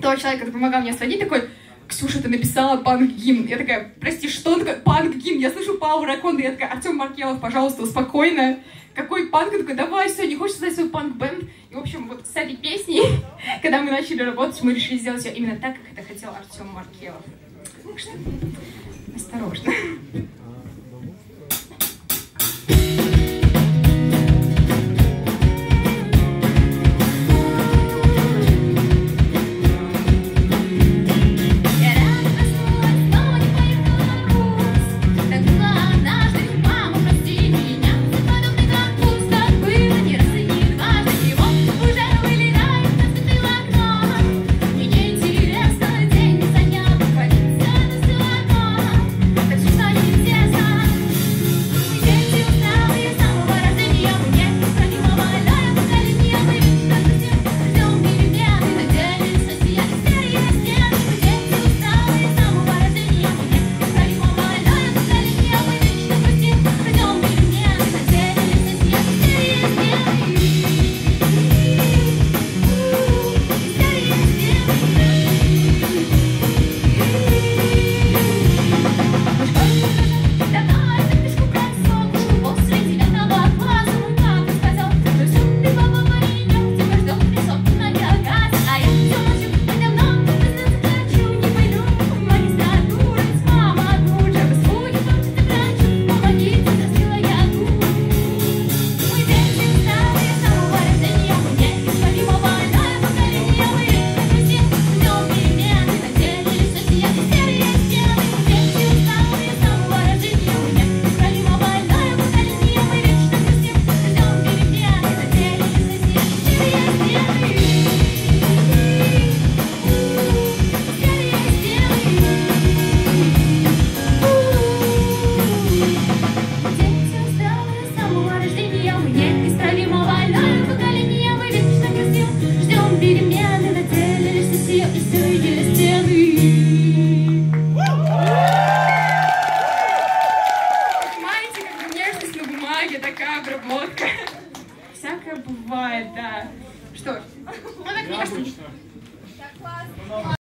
того человека, который помогал мне сводить, такой: Ксюша, ты написала панк-гимн. Я такая: прости, что? Он такой: панк-гимн. Я слышу Power Аконда. Я такая: Артем Маркелов, пожалуйста, успокойно. Какой панк? Он такой: давай, все, не хочешь создать свой панк-бенд? И, в общем, вот с этой песней, когда мы начали работать, мы решили сделать ее именно так, как это хотел Артем Маркелов. Так что осторожно. Такая обработка. Всякое бывает, да. Что ж, ну так мне кажется...